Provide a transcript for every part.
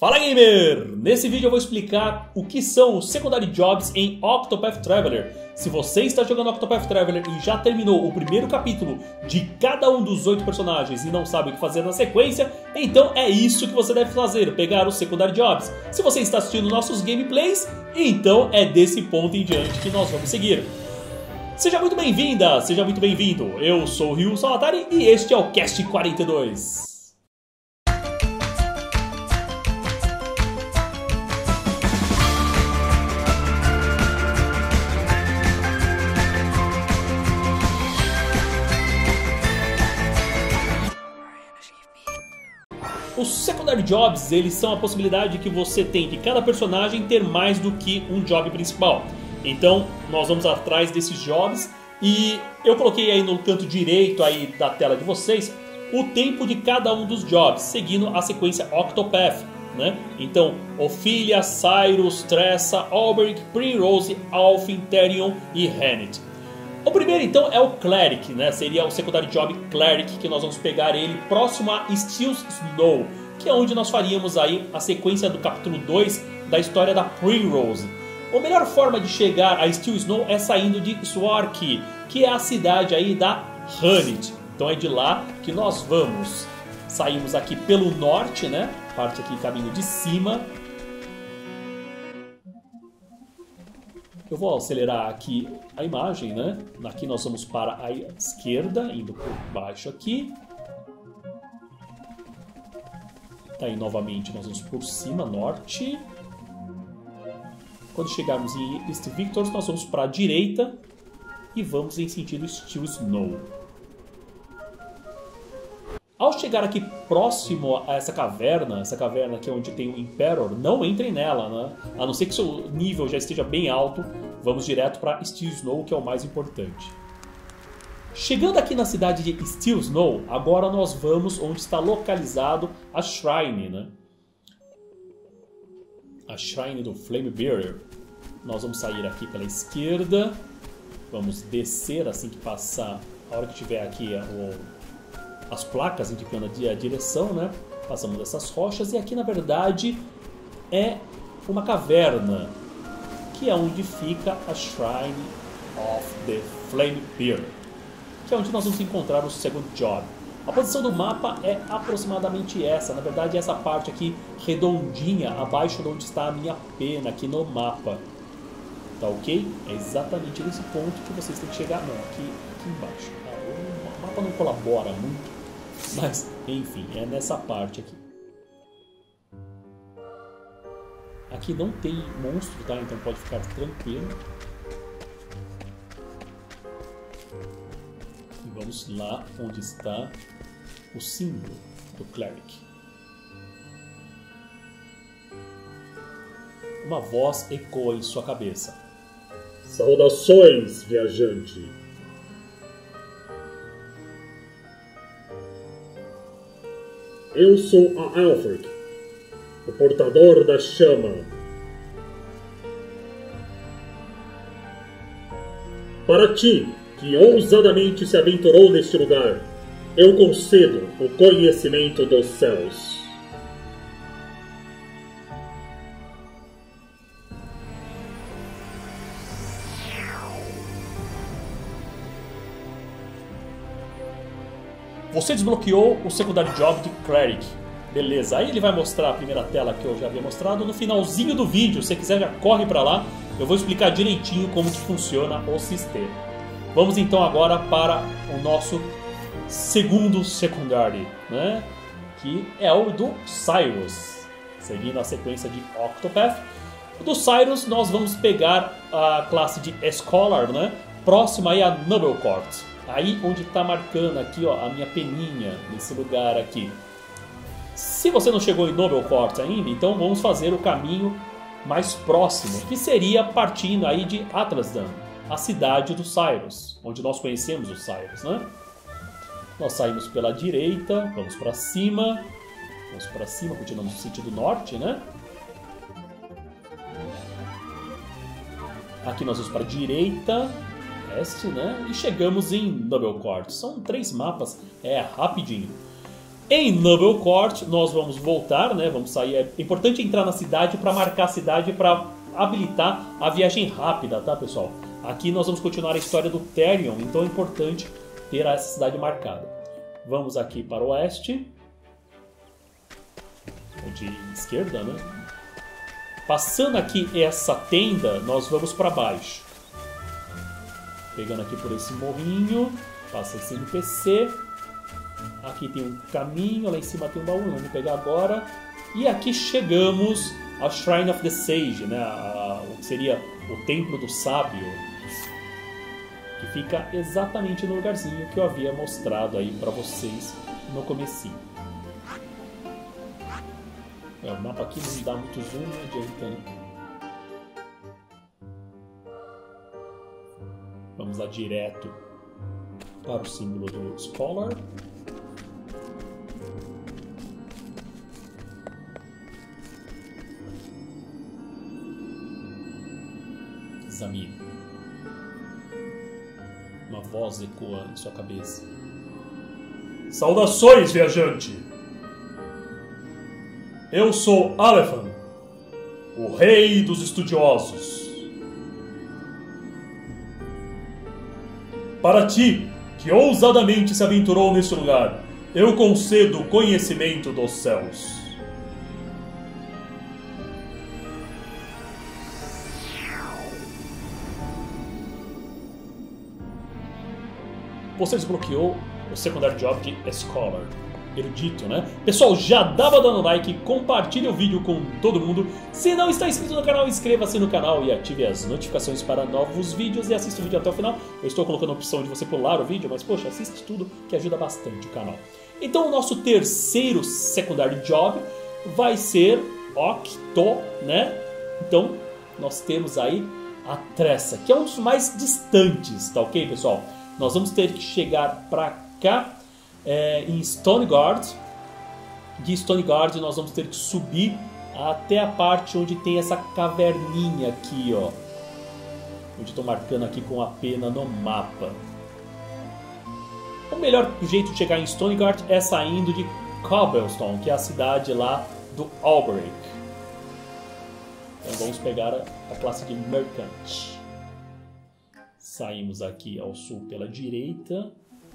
Fala gamer! Nesse vídeo eu vou explicar o que são os Secondary Jobs em Octopath Traveler. Se você está jogando Octopath Traveler e já terminou o primeiro capítulo de cada um dos 8 personagens e não sabe o que fazer na sequência, então é isso que você deve fazer, pegar os Secondary Jobs. Se você está assistindo nossos gameplays, então é desse ponto em diante que nós vamos seguir. Seja muito bem-vinda, seja muito bem-vindo. Eu sou o Ryu Salatari e este é o Cast 42. Os Secondary Jobs, eles são a possibilidade que você tem de cada personagem ter mais do que um job principal. Então, nós vamos atrás desses jobs e eu coloquei aí no canto direito aí da tela de vocês o tempo de cada um dos jobs, seguindo a sequência Octopath, né? Então, Ophelia, Cyrus, Tressa, Alberic, Primrose, Alfyn, Therion e Hennet. O primeiro, então, é o Cleric, né? Seria o Secondary Job Cleric, que nós vamos pegar ele próximo a Stills Snow, que é onde nós faríamos aí a sequência do capítulo 2 da história da Primrose. A melhor forma de chegar a Stills Snow é saindo de Swarkey, que é a cidade aí da Hennet. Então é de lá que nós vamos. Saímos aqui pelo norte, né? Parte aqui caminho de cima. Eu vou acelerar aqui a imagem, né? Aqui nós vamos para a esquerda, indo por baixo aqui. Tá aí novamente, nós vamos por cima, norte. Quando chegarmos em East Victors, nós vamos para a direita e vamos em sentido Stills Snow. Ao chegar aqui próximo a essa caverna aqui onde tem o Emperor, não entrem nela, né? A não ser que seu nível já esteja bem alto, vamos direto para Stills Snow, que é o mais importante. Chegando aqui na cidade de Stills Snow, agora nós vamos onde está localizado a Shrine, né? A Shrine do Flamebearer. Nós vamos sair aqui pela esquerda, vamos descer assim que passar, a hora que tiver aqui as placas indicando a direção, né? Passamos dessas rochas e aqui na verdade é uma caverna, que é onde fica a Shrine of the Flamebearer, que é onde nós vamos encontrar o Second Job. A posição do mapa é aproximadamente essa, na verdade essa parte aqui redondinha, abaixo de onde está a minha pena aqui no mapa. Tá ok? É exatamente nesse ponto que vocês têm que chegar. Não, aqui embaixo. O mapa não colabora muito, mas enfim, é nessa parte aqui. Aqui não tem monstro, tá? Então pode ficar tranquilo. E vamos lá onde está o símbolo do Cleric. Uma voz ecoa em sua cabeça. Saudações, viajante. Eu sou a Alfred, o portador da chama. Para ti, que ousadamente se aventurou neste lugar, eu concedo o conhecimento dos céus. Você desbloqueou o Secondary Job de Cleric. Beleza, aí ele vai mostrar a primeira tela que eu já havia mostrado. No finalzinho do vídeo, se você quiser já corre para lá. Eu vou explicar direitinho como que funciona o sistema. Vamos então agora para o nosso segundo Secondary, né? Que é o do Cyrus. Seguindo a sequência de Octopath. O do Cyrus nós vamos pegar a classe de Scholar, né? Próxima aí a Noble Court. Aí onde está marcando aqui, ó, a minha peninha, nesse lugar aqui. Se você não chegou em Noble Court ainda, então vamos fazer o caminho mais próximo, que seria partindo aí de Atlasdan, a cidade do Cyrus, onde nós conhecemos o Cyrus, né? Nós saímos pela direita, vamos para cima, continuamos no sentido norte, né? Aqui nós vamos para a direita, oeste, né? E chegamos em Noble Court. São 3 mapas, rapidinho. Em Noble Court, nós vamos voltar, né? Vamos sair. É importante entrar na cidade para marcar a cidade para habilitar a viagem rápida, tá, pessoal? Aqui nós vamos continuar a história do Therion, então é importante ter essa cidade marcada. Vamos aqui para o oeste. De esquerda, né? Passando aqui essa tenda, nós vamos para baixo. Pegando aqui por esse morrinho, passa esse NPC. Aqui tem um caminho, lá em cima tem um baú, vamos pegar agora. E aqui chegamos ao Shrine of the Sage, né? O que seria o Templo do Sábio, que fica exatamente no lugarzinho que eu havia mostrado aí para vocês no comecinho. O mapa aqui não dá muito zoom, não adianta, né? Vamos lá direto para o símbolo do Scholar. Examine. Uma voz ecoa em sua cabeça. Saudações, viajante! Eu sou Alephan, o rei dos estudiosos. Para ti, que ousadamente se aventurou neste lugar, eu concedo o conhecimento dos céus. Você desbloqueou o secundário job de Scholar. Erudito, né? Pessoal, já dava dando like, compartilhe o vídeo com todo mundo. Se não está inscrito no canal, inscreva-se no canal e ative as notificações para novos vídeos e assista o vídeo até o final. Eu estou colocando a opção de você pular o vídeo, mas poxa, assiste tudo que ajuda bastante o canal. Então o nosso terceiro secundário job vai ser Octo, né? Então nós temos aí a Tressa, que é um dos mais distantes, tá ok, pessoal? Nós vamos ter que chegar para cá. Em Stonegard. De Stonegard nós vamos ter que subir até a parte onde tem essa caverninha aqui, ó. Onde estou marcando aqui com a pena no mapa. O melhor jeito de chegar em Stonegard é saindo de Cobblestone, que é a cidade lá do Alberic. Então vamos pegar a classe de Mercant. Saímos aqui ao sul pela direita.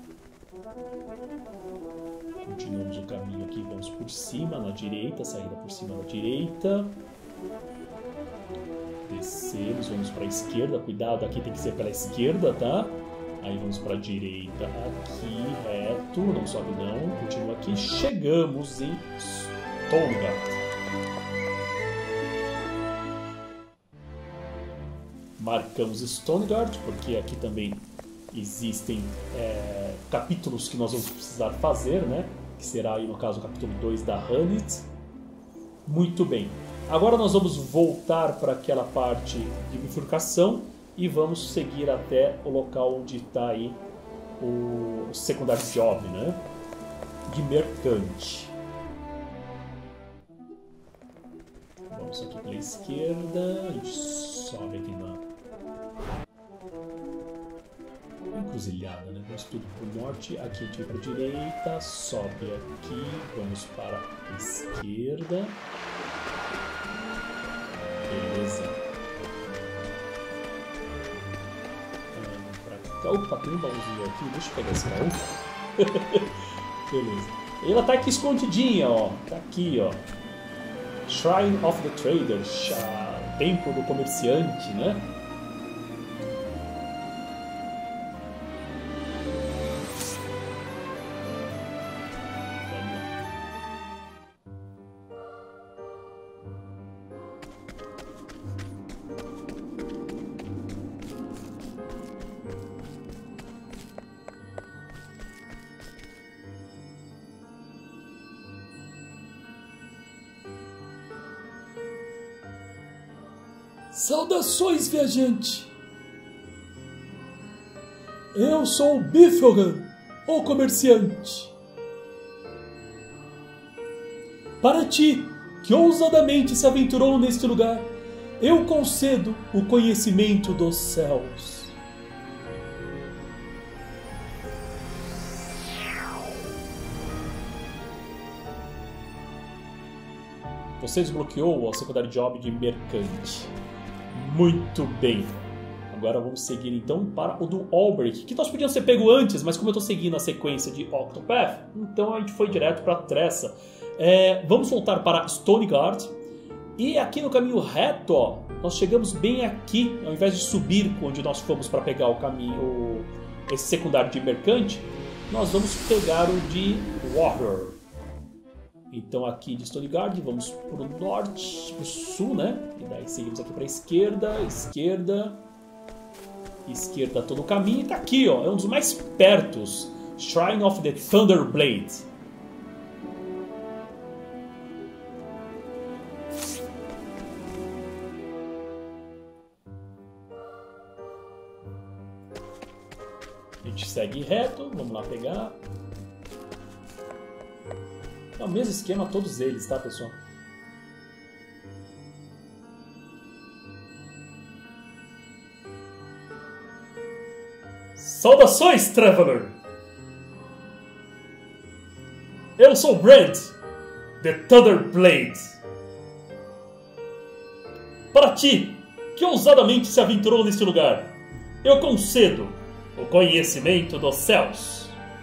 Continuamos o caminho aqui, vamos por cima na direita, saída por cima na direita. Descemos, vamos para a esquerda, cuidado, aqui tem que ser pela esquerda, tá? Aí vamos para a direita, aqui, reto, não sobe não, continua aqui. Chegamos em Stonegard. Marcamos Stonegard, porque aqui também existem capítulos que nós vamos precisar fazer, né? Que será aí no caso o capítulo 2 da Hanit. Muito bem. Agora nós vamos voltar para aquela parte de bifurcação e vamos seguir até o local onde está aí o secundário job, né? De Mercante. Vamos aqui pela esquerda, a gente sobe aqui na encruzilhada, né? Vamos tudo para o norte, aqui a gente vai para a direita, sobe aqui, vamos para a esquerda. Beleza. Vamos para cá. Opa, tem um baúzinho aqui, deixa eu pegar esse baú. Beleza. Ela tá aqui escondidinha, ó. Tá aqui, ó. Shrine of the Trader, Templo do Comerciante, né? Saudações, viajante! Eu sou o Bifrogan, o comerciante. Para ti, que ousadamente se aventurou neste lugar, eu concedo o conhecimento dos céus. Você desbloqueou o secundário job de mercante. Muito bem. Agora vamos seguir então para o do Albrecht, que nós podíamos ter pego antes, mas como eu estou seguindo a sequência de Octopath, então a gente foi direto para Tressa. Vamos voltar para Stonegard. E aqui no caminho reto, ó, nós chegamos bem aqui, ao invés de subir onde nós fomos para pegar o caminho, esse secundário de mercante, nós vamos pegar o de Warrior. Então aqui de Stonegard vamos para o norte, para o sul, né? E daí seguimos aqui para a esquerda, esquerda todo o caminho. E tá aqui, ó, é um dos mais pertos, Shrine of the Thunderblade. A gente segue reto, vamos lá pegar. É o mesmo esquema todos eles, tá, pessoal? Saudações, Traveler! Eu sou Brand, The Thunderblade. Para ti, que ousadamente se aventurou neste lugar, eu concedo o conhecimento dos céus.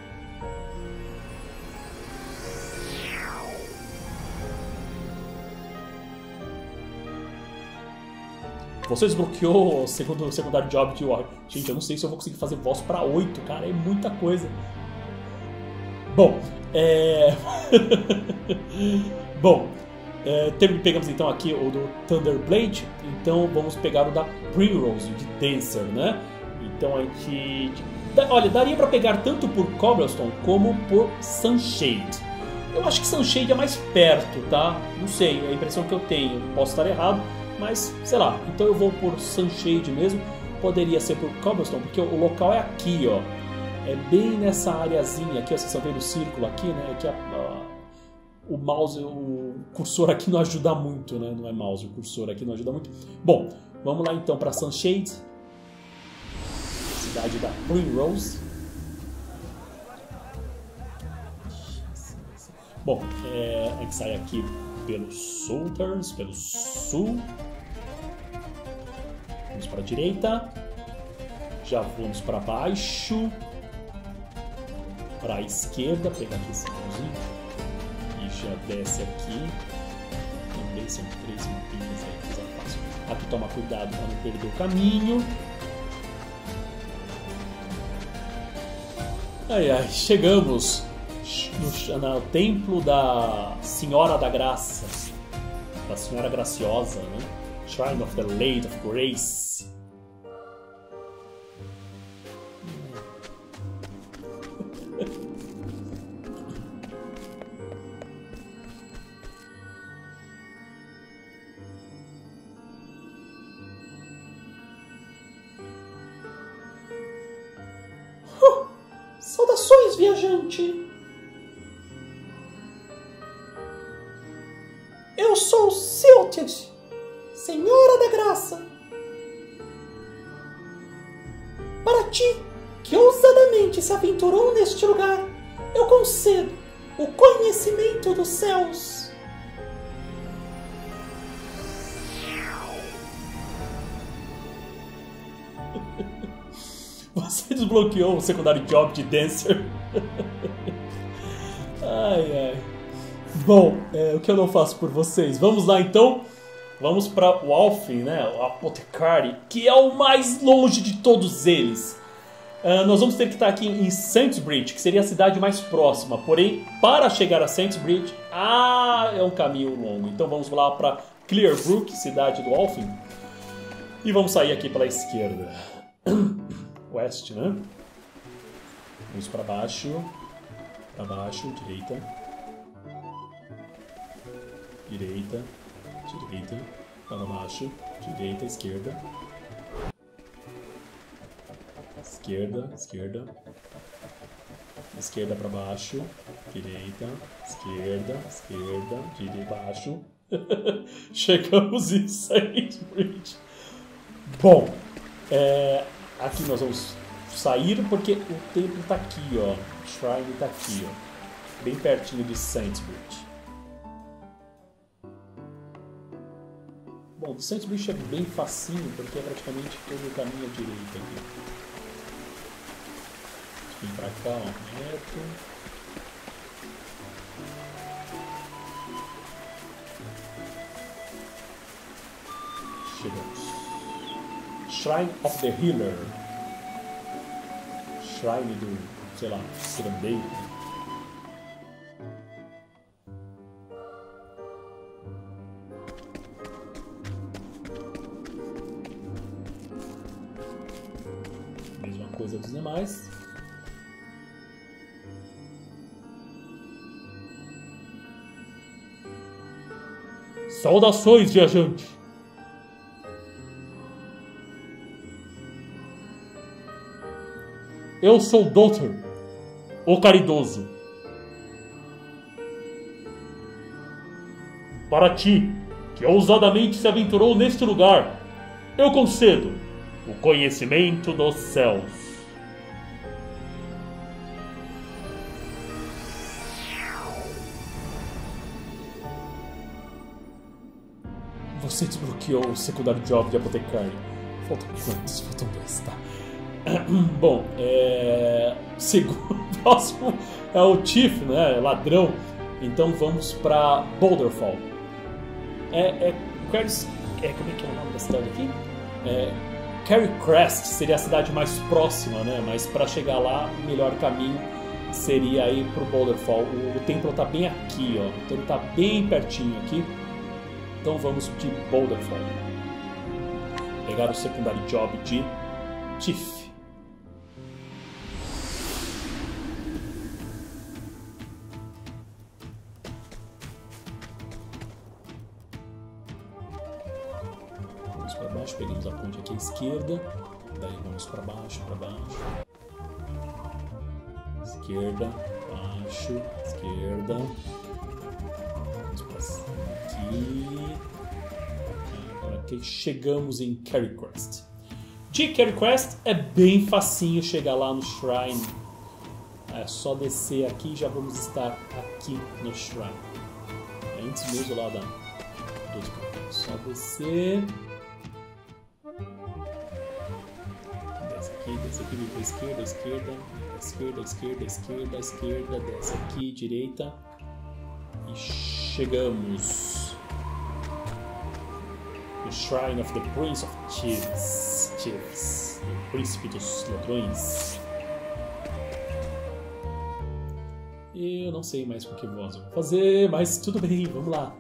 Você desbloqueou o secundário job de Warrior. Gente, eu não sei se eu vou conseguir fazer voz pra 8, cara. É muita coisa. Bom, pegamos então aqui o do Thunderblade. Então vamos pegar o da Primrose, de Dancer, né? Então a gente... Olha, daria pra pegar tanto por Cobblestone como por Sunshade. Eu acho que Sunshade é mais perto, tá? Não sei, é a impressão que eu tenho. Posso estar errado. Mas, sei lá, então eu vou por Sunshade mesmo. Poderia ser por Cobblestone, porque o local é aqui, ó. É bem nessa areazinha aqui, ó. Vocês estão vendo o círculo aqui, né? Que o mouse, o cursor aqui não ajuda muito, né? Não é mouse, o cursor aqui não ajuda muito. Bom, vamos lá então para Sunshade. Cidade da Primrose. Bom, a gente sai aqui pelos Southern, pelo sul. Vamos para a direita. Já vamos para baixo. Para a esquerda. Pegar aqui esse mãozinho. E já desce aqui. Também são 3 montinhas aí, que fácil. Aqui toma cuidado para não perder o caminho. Ai, ai, chegamos no templo da Senhora da Graça, da Senhora Graciosa, né? Shrine of the Lady of Grace. Saudações, viajante! Eu sou Silted, Senhora da Graça. Para ti, que ousadamente se aventurou neste lugar, eu concedo o conhecimento dos céus. Você desbloqueou o secundário job de Dancer. Ai, ai. Bom, o que eu não faço por vocês? Vamos lá então. Vamos para o Alfin, né? O Apothecary, que é o mais longe de todos eles. Nós vamos ter que estar aqui em Saintsbridge, que seria a cidade mais próxima. Porém, para chegar a Saintsbridge, é um caminho longo. Então vamos lá para Clearbrook, cidade do Alfin. E vamos sair aqui pela esquerda. Oeste, né? Vamos para baixo, direita, para baixo, direita, esquerda, esquerda para baixo, direita, baixo. Chegamos em Saintsbridge. Bom, aqui nós vamos sair porque o templo está aqui, ó. O shrine está aqui, ó. Bem pertinho de Saintsbridge. Bom, de Santos Beach é bem facinho, porque é praticamente todo o caminho à direita aqui. Vem pra cá, ó, reto. Shrine of the Healer. Shrine do, sei lá, curandeiro. Mesma coisa dos demais. Saudações, viajante! Eu sou Doutor, o Caridoso. Para ti, que ousadamente se aventurou neste lugar, eu concedo o conhecimento dos céus. Você desbloqueou o secundário job de apotecario. Faltam quantos? Faltam 2, tá? Bom, segundo, próximo é o Chief, né? Ladrão. Então vamos para Boulderfall. Como é que é o nome da cidade aqui? Carrycrest seria a cidade mais próxima, né? Mas para chegar lá, o melhor caminho seria ir pro Boulderfall. O templo tá bem aqui, ó. Então ele tá bem pertinho aqui. Então vamos de Boulderfall. Pegar o secundário job de Chief. Pegamos a ponte aqui à esquerda, daí vamos para baixo, esquerda, baixo, esquerda, vamos para cima aqui, agora que chegamos em Carrycrest. De Carrycrest é bem facinho chegar lá no Shrine, é só descer aqui e já vamos estar aqui no Shrine, antes mesmo lá só descer. Desce aqui, vem para esquerda, desce aqui, direita e chegamos no Shrine of the Prince of Thieves, o Príncipe dos Ladrões. Eu não sei mais com que voz eu vou fazer, mas tudo bem, vamos lá.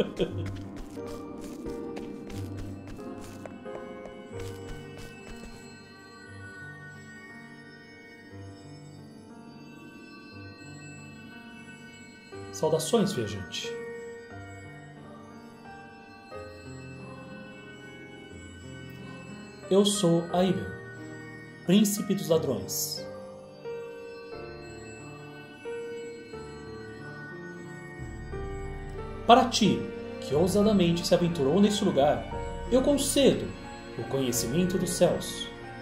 Saudações, viajante. Eu sou Aibel, Príncipe dos Ladrões. Para ti, que ousadamente se aventurou neste lugar, eu concedo o conhecimento dos céus.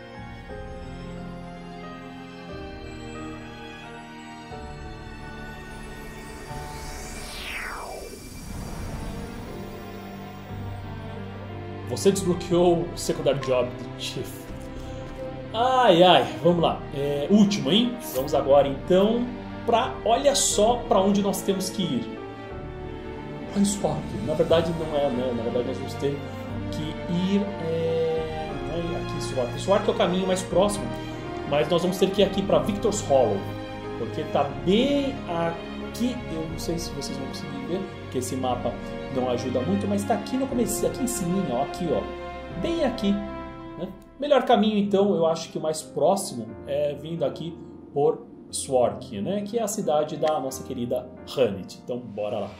Você desbloqueou o secundário job do Chief. Ai, vamos lá. Último, hein? Vamos agora então olha só para onde nós temos que ir. Para Swark. Na verdade não é, né? Na verdade nós vamos ter que ir aqui, Swark. Swark é o caminho mais próximo, mas nós vamos ter que ir aqui para Victor's Hollow, porque tá bem aqui. Eu não sei se vocês vão conseguir ver, porque esse mapa não ajuda muito, mas está aqui no começo, aqui em cima, ó, aqui, ó, bem aqui, né? Melhor caminho, então, eu acho que o mais próximo é vindo aqui por Swark, né? Que é a cidade da nossa querida Hanit. Então, bora lá.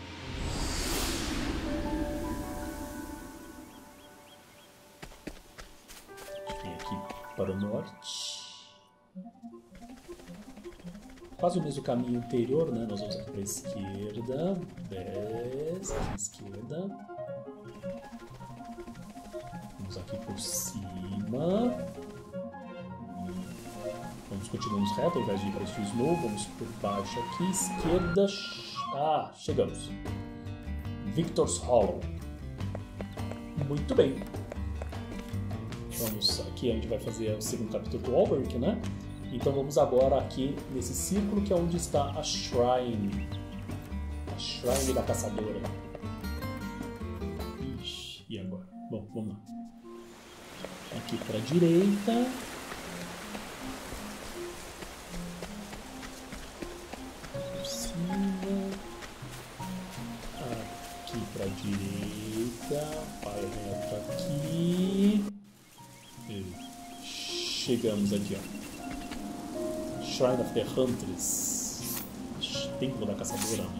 Vem aqui para o norte. Quase o mesmo caminho anterior, né? Nós vamos aqui para a esquerda, desce aqui à esquerda, vamos aqui por cima, vamos continuamos reto, ao invés de ir para o Snow, vamos por baixo aqui, esquerda, chegamos, Victor's Hollow. Muito bem. Vamos aqui, a gente vai fazer o segundo capítulo do Alberic, né? Então vamos agora aqui nesse círculo que é onde está a Shrine. A Shrine da caçadora. Ixi, e agora? Bom, vamos lá. Aqui para a direita. Por cima. Aqui para a direita. Vai reto aqui. E chegamos aqui, ó. Shrine of the Huntress. Templo da caçadora, né?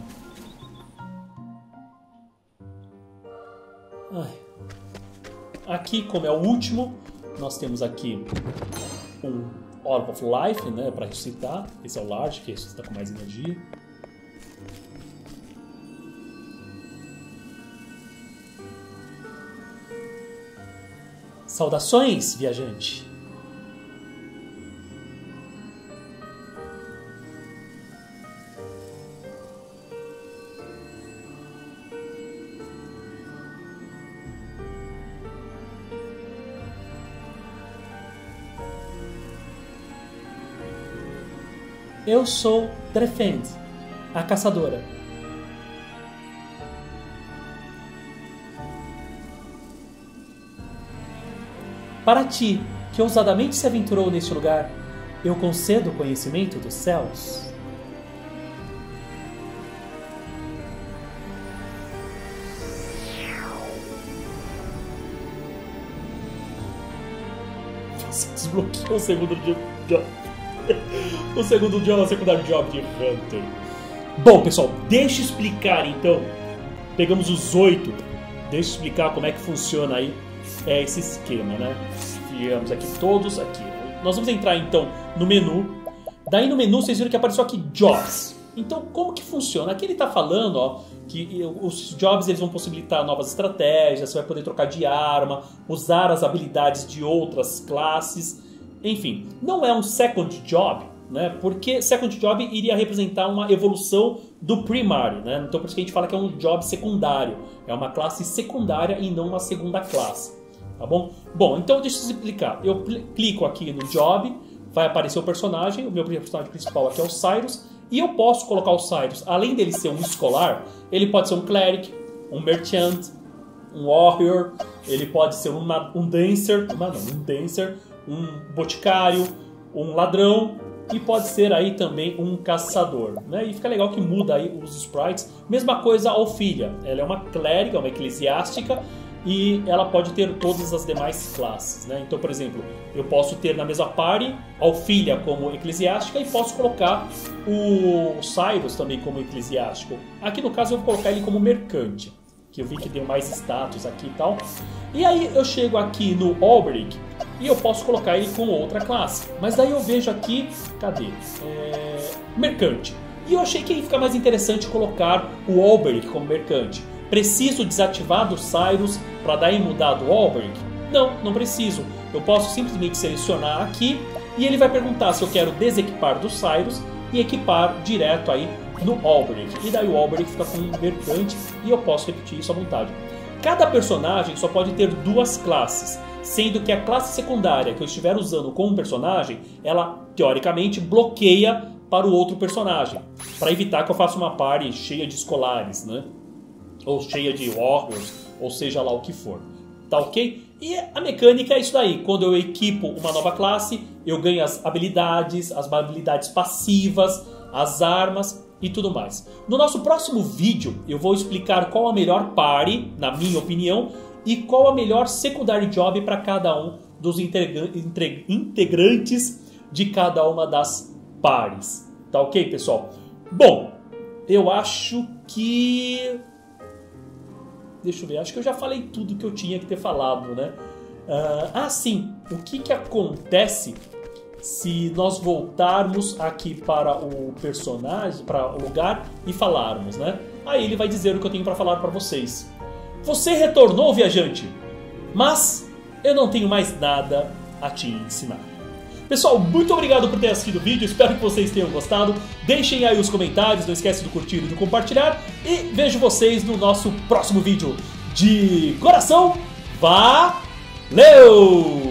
Aqui, como é o último, nós temos aqui um Orb of Life, né, para ressuscitar. Esse é o Large, que ressuscita com mais energia. Saudações, viajante! Eu sou Drefend, a caçadora. Para ti, que ousadamente se aventurou neste lugar, eu concedo o conhecimento dos céus. Você desbloqueou o segundo job. O segundo secundário job de Hunter. Bom, pessoal, deixa eu explicar então. Pegamos os 8. Deixa eu explicar como é que funciona aí esse esquema, né? Ficamos aqui todos aqui. Nós vamos entrar então no menu. Daí no menu vocês viram que apareceu aqui Jobs. Então como que funciona? Aqui ele está falando, ó, que os Jobs eles vão possibilitar novas estratégias. Você vai poder trocar de arma, usar as habilidades de outras classes. Enfim, não é um second job, né? Porque second job iria representar uma evolução do primário, né? Então por isso que a gente fala que é um job secundário. É uma classe secundária e não uma segunda classe, tá bom? Bom, então deixa eu explicar. Eu clico aqui no job, vai aparecer o personagem. O meu personagem principal aqui é o Cyrus. E eu posso colocar o Cyrus, além dele ser um escolar, ele pode ser um cleric, um merchant, um warrior, ele pode ser um dancer, um boticário, um ladrão e pode ser aí também um caçador, né? E fica legal que muda aí os sprites. Mesma coisa a Ophilia, ela é uma clériga, uma eclesiástica e ela pode ter todas as demais classes, né? Então, por exemplo, eu posso ter na mesma party a Ophilia como eclesiástica e posso colocar o Cyrus também como eclesiástico. Aqui no caso eu vou colocar ele como mercante, que eu vi que deu mais status aqui e tal. E aí eu chego aqui no Alberic e eu posso colocar ele com outra classe. Mas daí eu vejo aqui, cadê? Mercante. E eu achei que ia ficar mais interessante colocar o Alberic como mercante. Preciso desativar do Cyrus para daí mudar do Alberic? Não, não preciso. Eu posso simplesmente selecionar aqui e ele vai perguntar se eu quero desequipar do Cyrus e equipar direto aí no Alberic. E daí o Alberic fica com um mercante e eu posso repetir isso à vontade. Cada personagem só pode ter duas classes, sendo que a classe secundária que eu estiver usando com um personagem, ela teoricamente bloqueia para o outro personagem, para evitar que eu faça uma party cheia de escolares, né? Ou cheia de warriors, ou seja lá o que for. Tá ok? E a mecânica é isso daí. Quando eu equipo uma nova classe, eu ganho as habilidades passivas, as armas e tudo mais. No nosso próximo vídeo, eu vou explicar qual a melhor party, na minha opinião, e qual a melhor secondary job para cada um dos integrantes de cada uma das parties. Tá ok, pessoal? Bom, eu acho que... Deixa eu ver, acho que eu já falei tudo que eu tinha que ter falado, né? Sim, o que acontece se nós voltarmos aqui para o personagem, para o lugar e falarmos, né? Aí ele vai dizer o que eu tenho para falar para vocês. Você retornou, viajante, mas eu não tenho mais nada a te ensinar. Pessoal, muito obrigado por ter assistido o vídeo, espero que vocês tenham gostado. Deixem aí os comentários, não esquece de curtir e de compartilhar. E vejo vocês no nosso próximo vídeo. De coração, Valeu!